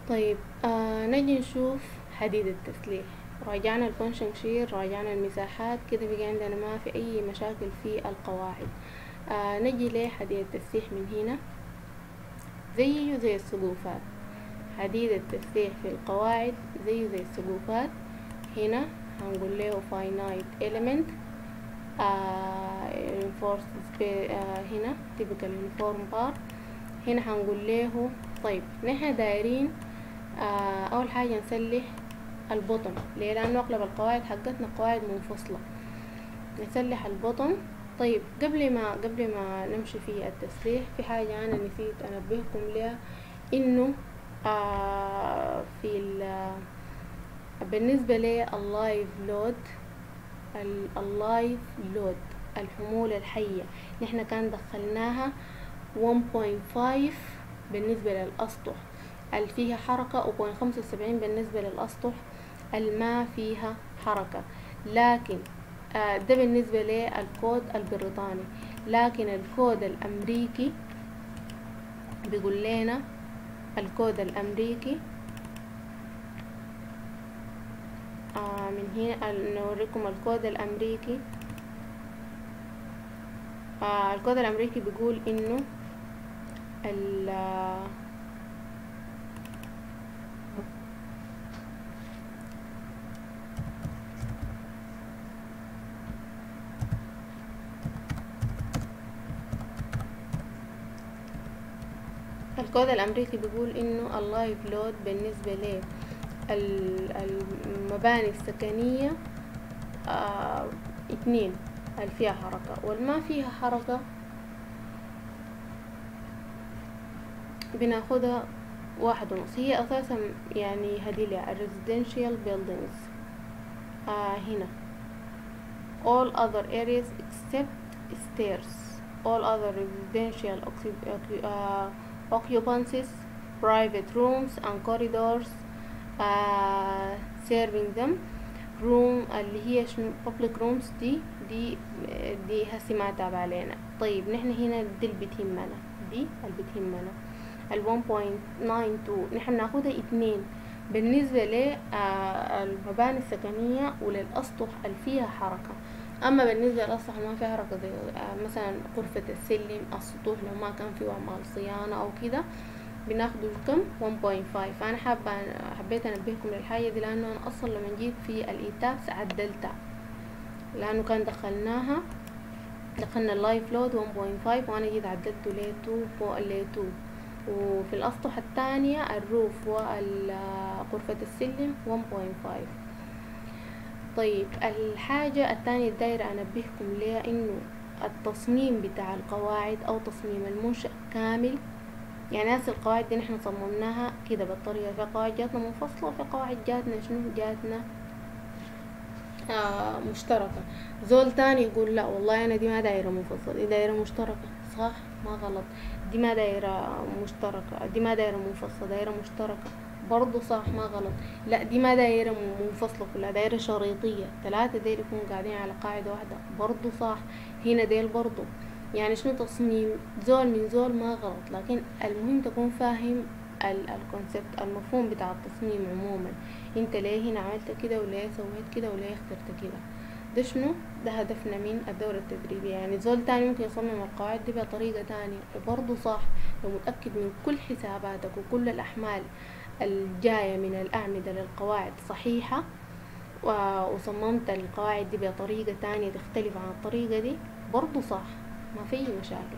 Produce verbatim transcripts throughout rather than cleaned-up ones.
طيب آه نجي نشوف حديد التسليح. راجعنا الفانكشن شير، راجعنا المساحات، كده بقى عندنا ما في اي مشاكل في القواعد. آه نجي لحديد التسليح من هنا، زيه زي السقوفات. حديد التسليح في القواعد زيه زي السقوفات. هنا هنقول له finite element آه reinforced آه هنا typical uniform bar. هنا هنقول له طيب نحن دايرين آه اول حاجة نسلح البطن. ليه؟ لانه اغلب القواعد حقتنا قواعد منفصلة. نسلح البطن. طيب قبل ما قبل ما نمشي في التسليح، في حاجة انا نسيت انبهكم لها، انه آه في بالنسبة لللايف لود، اللايف لود الحمولة الحية، نحن كان دخلناها واحد فاصلة خمسة بالنسبة للأسطح اللي فيها حركة، و صفر فاصلة خمسة وسبعين بالنسبة للأسطح الما فيها حركة. لكن آه ده بالنسبة للكود البريطاني. لكن الكود الأمريكي بيقول لنا، الكود الأمريكي آه من هنا نوريكم الكود الأمريكي. آه الكود الأمريكي بيقول إنه ال الكود الأمريكي بيقول إنه اللايف لود بالنسبة للمباني السكنية آه اتنين اللي فيها حركة، والما فيها حركة بناخدها واحد ونص. هي أساسا يعني هدي لها residential buildings. آه هنا all other areas except stairs, all other residential uh, occupancies, private rooms and corridors uh, serving them room اللي هي شنو public rooms. دي دي دي هسي ما تابع علينا. طيب نحن هنا دي اللي بتهمنا، دي اللي بتهمنا ال واحد فاصلة تسعة اتنين نحن ناخدها اتنين بالنسبة للمباني السكنية وللأسطح اللي فيها حركة. أما بالنسبة للأسطح ما فيها حركة زي مثلا غرفة السلم، السطوح لو ما كان فيه أعمال صيانة أو كده بناخده كم واحد فاصلة خمسة. فأنا حابة حبيت أنبهكم للحاجة دي، لأنه أنا أصلا لما جيت في الإيتابس عدلتها، لأنه كان دخلناها دخلنا اللايف لود واحد فاصلة خمسة وأنا جيت عدلته ل اتنين فوق ل اتنين. وفي الأسطح الثانية الروف وغرفة السلم واحد فاصلة خمسة. طيب الحاجة الثانية الدايرة أنبهكم ليها، إنه التصميم بتاع القواعد أو تصميم المنشأ كامل. يعني هسه القواعد دي نحن صممناها كده بالطريقة، في قواعد جاتنا منفصلة وفي قواعد جاتنا شنو جاتنا آه مشتركة. زول تاني يقول لا والله أنا دي ما دايرة منفصلة، دي دايرة مشتركة. صح؟ ما غلط. دي ما دايرة مشتركة، دي ما دايرة منفصلة، دايرة مشتركة برضو. صح؟ ما غلط. لا دي ما دايرة منفصلة كلها، دايرة شريطية، ثلاثة ديل يكونوا قاعدين على قاعدة واحدة برضو. صح؟ هنا ديل برضو. يعني شنو تصميم زول من زول ما غلط، لكن المهم تكون فاهم الكونسبت، المفهوم بتاع التصميم عموما. انت ليه هنا عملت كده، وليه سويت كده، وليه اخترت كده. ده شنو؟ ده هدفنا من الدورة التدريبية. يعني زول تاني ممكن يصمم القواعد دي بطريقة تانية وبرضه صح، لو متأكد من كل حساباتك وكل الأحمال الجاية من الأعمدة للقواعد صحيحة، وصممت القواعد دي بطريقة تانية تختلف عن الطريقة دي برضو صح، ما في مشاكل.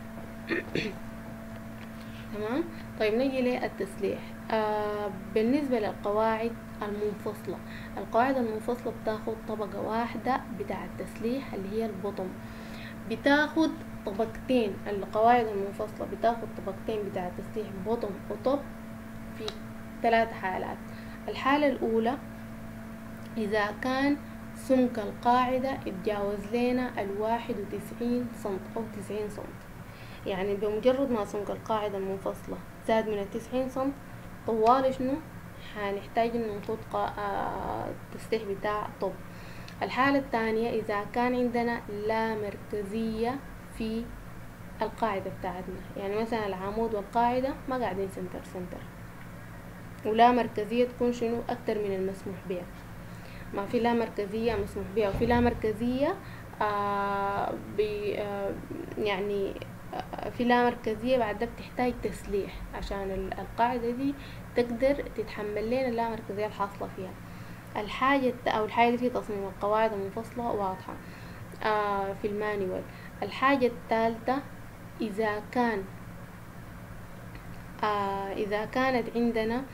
تمام. طيب نيجي للتسليح. آه بالنسبة للقواعد المنفصلة، القواعد المنفصلة بتاخد طبقة واحدة بتاع التسليح اللي هي البطن، بتاخد طبقتين. القواعد المنفصلة بتاخد طبقتين بتاع التسليح بطن وطب في ثلاث حالات. الحالة الأولى إذا كان سمك القاعدة اتجاوز لنا الواحد وتسعين سنت أو تسعين سنت. يعني بمجرد ما سمك القاعدة المنفصلة زاد من التسعين سنت، طوال شنو هنحتاج انه نخوض التسليح بتاع طب. الحالة الثانية إذا كان عندنا لا مركزية في القاعدة بتاعتنا، يعني مثلا العمود والقاعدة ما قاعدين سنتر سنتر، ولا مركزية تكون شنو أكتر من المسموح بها. ما في لا مركزية مسموح بها وفي لا مركزية آه بي آه يعني آه في لا مركزية بعد ده بتحتاج تسليح عشان القاعدة دي تقدر تتحمل لنا اللا مركزية الحاصلة فيها. الحاجة أو الحاجة دي في تصميم القواعد المنفصلة واضحة آه في المانيوال. الحاجة الثالثة إذا كان آه إذا كانت عندنا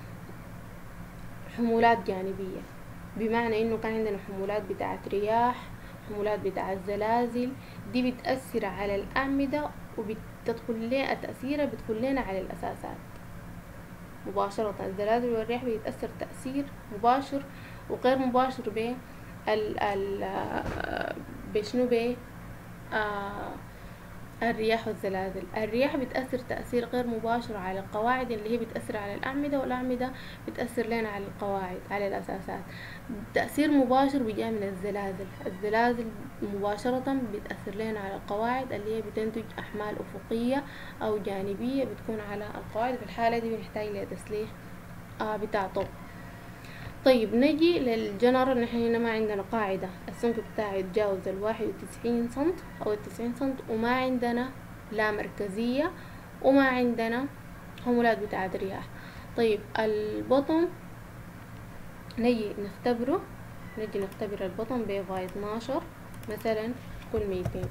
حمولات جانبية، بمعنى إنه كان عندنا حمولات بتاعة رياح، حمولات بتاعة زلازل، دي بتأثر على الأعمدة وبتدخل لنا تأثيرها بتدخل لنا على الأساسات مباشرة. الزلازل والرياح بيتأثر تأثير مباشر وغير مباشر ب ال ال بشنو ب آه الرياح والزلازل. الرياح بتأثر تأثير غير مباشر على القواعد اللي هي بتأثر على الأعمدة، والأعمدة بتأثر لنا على القواعد على الأساسات. تأثير مباشر بيجي من الزلازل. الزلازل مباشرة بتأثر لنا على القواعد اللي هي بتنتج أحمال أفقية أو جانبية بتكون على القواعد. في الحالة دي بنحتاج لتسليح آه بتاع طب. طيب نجي للجنرال. نحن هنا ما عندنا قاعدة السمك بتاعه يتجاوز الواحد وتسعين سنت أو التسعين سنت، وما عندنا لا مركزية، وما عندنا حمولات بتاعة رياح. طيب البطن نجي نختبره نجي نختبر البطن بفاي اتناشر مثلا كل ميتين.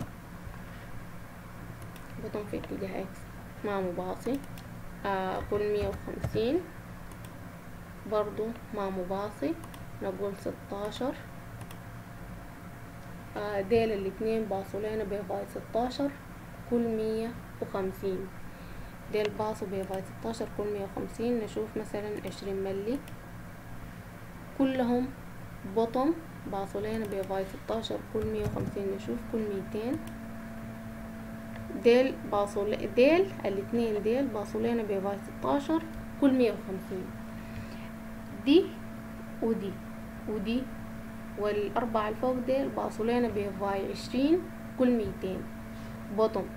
بطن في اتجاه اكس ما مباصي آه كل مية وخمسين برضو ما مباصي نقول ستاشر. آه ديل الاتنين باصوا لنا بفاي ستاشر كل مية وخمسين. ديل باصوا بفاي ستاشر كل مية وخمسين. نشوف مثلا عشرين ملي كلهم بطن باصوا لنا بفاي ستاشر كل مية وخمسين. نشوف كل ميتين. ديل باصوا ديل الاتنين ديل باصوا لنا بفاي ستاشر كل مية وخمسين. دي ودي ودي والأربعة الفوق ديل باصوا لنا بفاي عشرين كل ميتين بطن.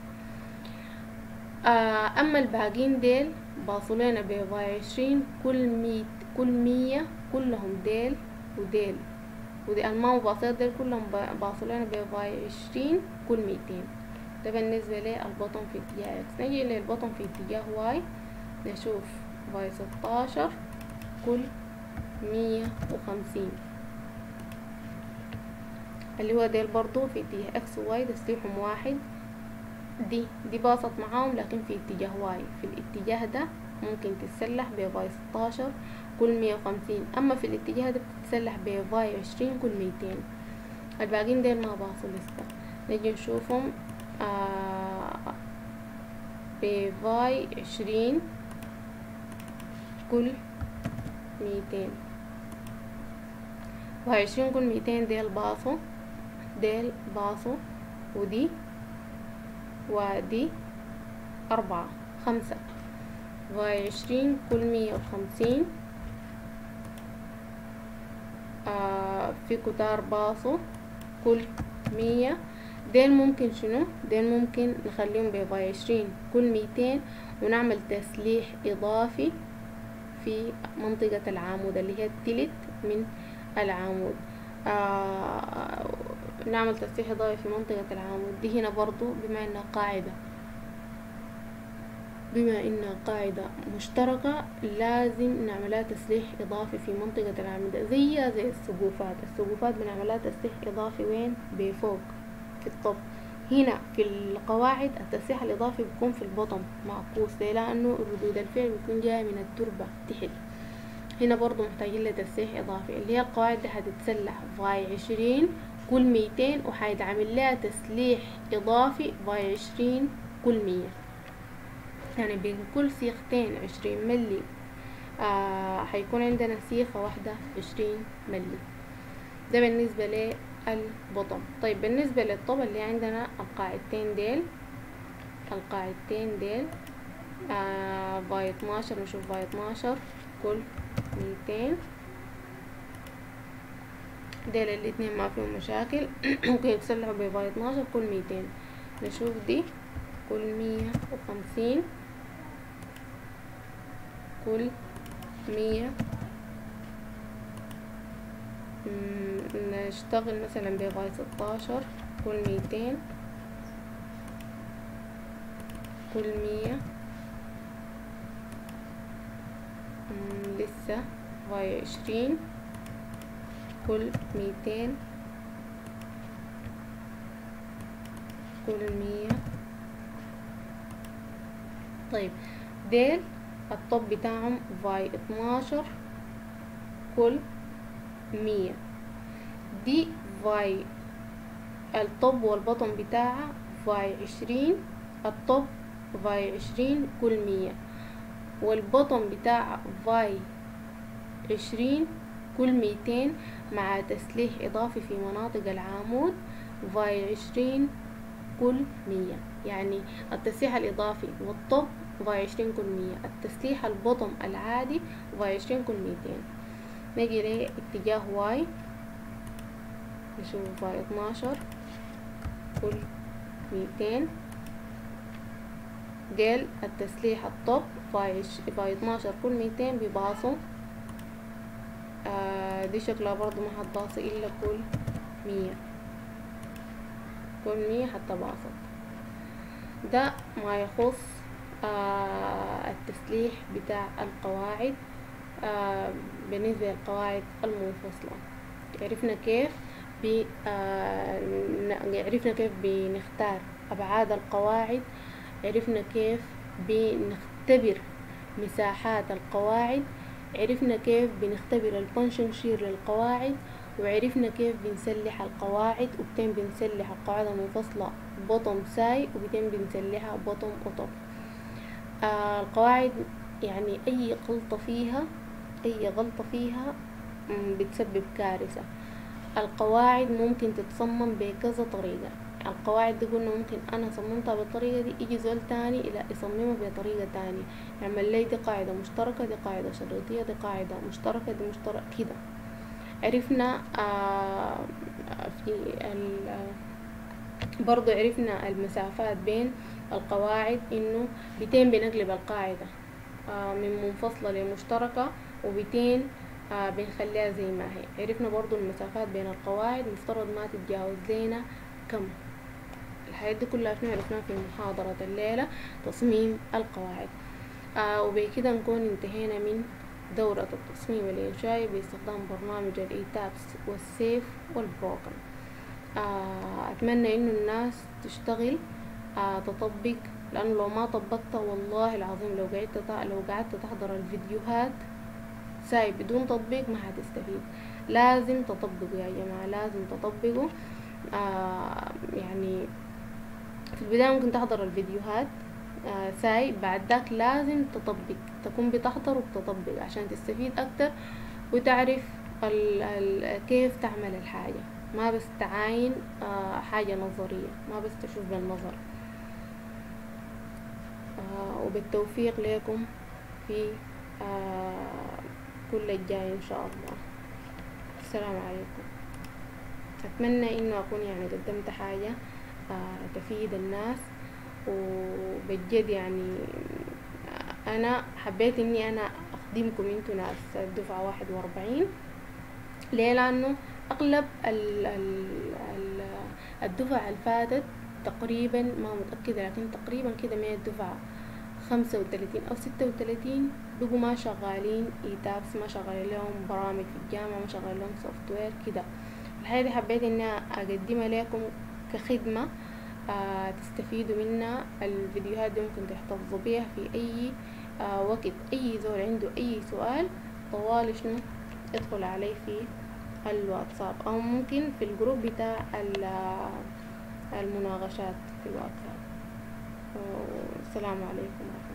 آه أما الباقين ديل باصوا لنا بفاي عشرين كل مية كل مية كلهم ديل وديل ودي الماء وباصات ديل كلهم باصوا لنا بفاي عشرين كل ميتين. ده بالنسبة للبطن في اتجاه اكس. نجي للبطن في اتجاه واي نشوف فاي ستاشر كل مية وخمسين اللي هو ديل برضو في اتجاه اكس وواي تسليحهم واحد. دي دي باصت معاهم لكن في اتجاه واي. في الاتجاه ده ممكن تتسلح بفاي ستاشر كل مية وخمسين، اما في الاتجاه ده بتتسلح بفاي عشرين كل ميتين. الباقين ديل ما باصوا لسه. نجي نشوفهم آه بفاي عشرين كل ميتين. فاي عشرين كل ميتين ديل باصوا ديل باصوا ودي ودي أربعة خمسة. فاي عشرين كل مية وخمسين آه في كتار باصوا كل مية. ديل ممكن شنو ديل ممكن نخليهم بفاي عشرين كل ميتين ونعمل تسليح إضافي في منطقة العمود اللي هي التلت من العمود. آه نعمل تسليح إضافي في منطقة العمود دي هنا برضو بما إنها قاعدة بما إنها قاعدة مشتركة لازم نعملها تسليح إضافي في منطقة العمود زي زي السقوفات. السقوفات بنعملها تسليح إضافي وين بفوق في الطب. هنا في القواعد التسليح الإضافي بيكون في البطن معكوس ليه؟ لأنه ردود الفعل بيكون جاية من التربة تحت. هنا برضو محتاجين لتسليح إضافي اللي هي القواعد دي هتتسلح فاي عشرين كل ميتين وحيتعمل لها تسليح إضافي فاي عشرين كل مية. يعني بين كل سيختين عشرين ملي آه حيكون عندنا سيخة واحدة عشرين ملي. ده بالنسبة للبطن. طيب بالنسبة للطب اللي عندنا القاعدتين ديل القاعدتين ديل آه فاي اتناشر. نشوف فاي اتناشر كل ميتين. ديل الاتنين ما فيهم مشاكل ممكن يتسلحوا بفاي اتناشر كل ميتين. نشوف دي كل مية وخمسين كل مية. نشتغل مثلا بفاي ستاشر كل ميتين كل مية. لسه فاي عشرين كل ميتين كل مية. طيب ديل الطب بتاعهم فاي اتناشر كل مية. دي فاي الطب والبطن بتاعها فاي عشرين، الطب فاي عشرين كل مية، والبطن بتاعها فاي عشرين كل ميتين مع تسليح إضافي في مناطق العمود فاي عشرين كل مية. يعني التسليح الإضافي والطب فاي عشرين كل مية، التسليح البطن العادي فاي عشرين كل ميتين. نجي لاتجاه واي نشوف فاي اتناشر كل ميتين. ديل التسليح الطب فاي فاي اتناشر كل ميتين بباصوا. آه دي شكلها برضو ما هتباصي إلا كل مية كل مية حتى باصت. ده ما يخص آه التسليح بتاع القواعد. آه بالنسبة للقواعد المنفصلة عرفنا كيف ب آه عرفنا كيف بنختار أبعاد القواعد، عرفنا كيف بنختبر مساحات القواعد، عرفنا كيف بنختبر البانشنج شير للقواعد، وعرفنا كيف بنسلح القواعد، وبتين بنسلح القواعد المنفصلة بوتوم ساي، وبتين بنسلحها بوتوم اوتوب. آه القواعد يعني أي غلطة فيها أي غلطة فيها بتسبب كارثة. القواعد ممكن تتصمم بكذا طريقة. القواعد دي قلنا ممكن أنا صممتها بالطريقة دي، يجي زول تاني إلى يصممها بطريقة تانية، يعمل لي دي قاعدة مشتركة، دي قاعدة شريطية، دي قاعدة مشتركة، دي مشترك كده. عرفنا آه في برضو عرفنا المسافات بين القواعد، إنه بيتين بنقلب القاعدة آه من منفصلة لمشتركة، وبيتين آه بنخليها زي ما هي. عرفنا برضو المسافات بين القواعد مفترض ما تتجاوز لنا كم. الحاجات دي كلها احنا عرفناها في محاضرة الليلة تصميم القواعد. آه وبكده نكون انتهينا من دورة التصميم الإنشائي باستخدام برنامج الإيتابس والسيف والبروكن. آه أتمنى إنه الناس تشتغل آه تطبق، لأنه لو ما طبقت والله العظيم لو قعدت لو قعدت تحضر الفيديوهات ساي بدون تطبيق ما هتستفيد. لازم تطبقوا يا جماعة، لازم تطبقوا. آه يعني في البداية ممكن تحضر الفيديوهات آه ساي، بعد ذاك لازم تطبق، تكون بتحضر وبتطبق عشان تستفيد أكتر وتعرف ال ال كيف تعمل الحاجة، ما بس تعاين آه حاجة نظرية، ما بس تشوف بالنظر. آه وبالتوفيق لكم في آه كل الجاي إن شاء الله. السلام عليكم. أتمنى إنه أكون يعني قدمت حاجة آه تفيد الناس، وبجد يعني أنا حبيت إني أنا أخدمكم انتوا ناس الدفعة واحد وأربعين. ليه؟ لأنه أغلب ال ال ال الدفعة الفاتت تقريبا ما متأكدة، لكن تقريبا كده من الدفعة خمسة وتلاتين أو ستة وتلاتين بقوا ما شغالين إيتابس، ما شغالين لهم برامج في الجامعة، ما شغالين لهم سوفت وير كده. الحاجة دي حبيت إني أقدمها لكم كخدمة آه تستفيدوا منها. الفيديوهات دي ممكن تحتفظوا بيها في أي آه وقت. أي زول عنده أي سؤال طوال شنو ادخل عليه في الواتساب، أو ممكن في الجروب بتاع المناقشات في الواتساب. السلام عليكم.